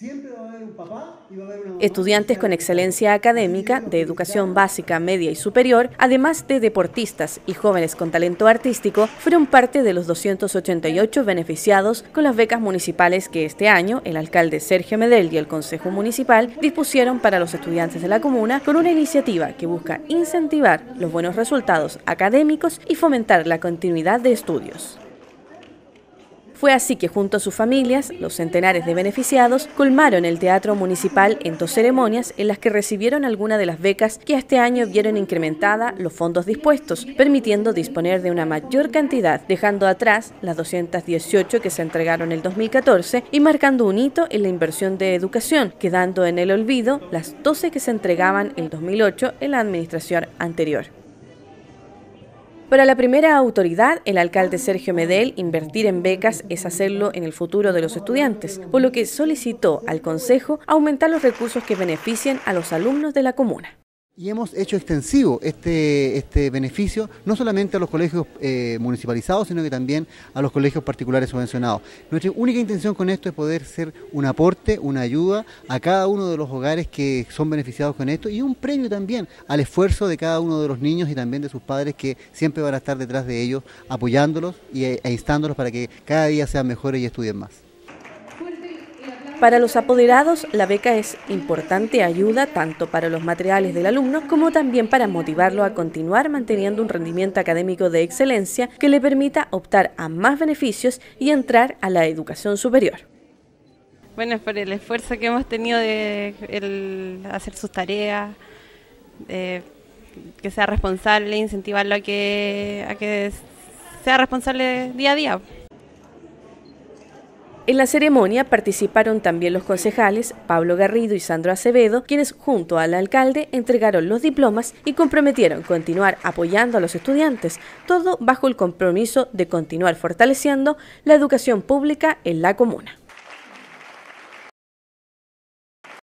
Siempre va a haber un papá y va a haber una mamá. Estudiantes con excelencia académica, de educación básica, media y superior, además de deportistas y jóvenes con talento artístico, fueron parte de los 288 beneficiados con las becas municipales que este año el alcalde Sergio Medel y el Consejo Municipal dispusieron para los estudiantes de la comuna, con una iniciativa que busca incentivar los buenos resultados académicos y fomentar la continuidad de estudios. Fue así que junto a sus familias, los centenares de beneficiados colmaron el Teatro Municipal en 2 ceremonias en las que recibieron algunas de las becas que este año vieron incrementada los fondos dispuestos, permitiendo disponer de una mayor cantidad, dejando atrás las 218 que se entregaron en el 2014 y marcando un hito en la inversión de educación, quedando en el olvido las 12 que se entregaban en el 2008 en la administración anterior. Para la primera autoridad, el alcalde Sergio Medel, invertir en becas es hacerlo en el futuro de los estudiantes, por lo que solicitó al Consejo aumentar los recursos que beneficien a los alumnos de la comuna. Y hemos hecho extensivo este beneficio no solamente a los colegios municipalizados, sino que también a los colegios particulares subvencionados. Nuestra única intención con esto es poder ser un aporte, una ayuda a cada uno de los hogares que son beneficiados con esto y un premio también al esfuerzo de cada uno de los niños y también de sus padres, que siempre van a estar detrás de ellos apoyándolos e instándolos para que cada día sean mejores y estudien más. Para los apoderados, la beca es importante ayuda tanto para los materiales del alumno como también para motivarlo a continuar manteniendo un rendimiento académico de excelencia que le permita optar a más beneficios y entrar a la educación superior. Bueno, es por el esfuerzo que hemos tenido de hacer sus tareas, que sea responsable, incentivarlo a que sea responsable día a día. En la ceremonia participaron también los concejales Pablo Garrido y Sandro Acevedo, quienes junto al alcalde entregaron los diplomas y comprometieron continuar apoyando a los estudiantes, todo bajo el compromiso de continuar fortaleciendo la educación pública en la comuna.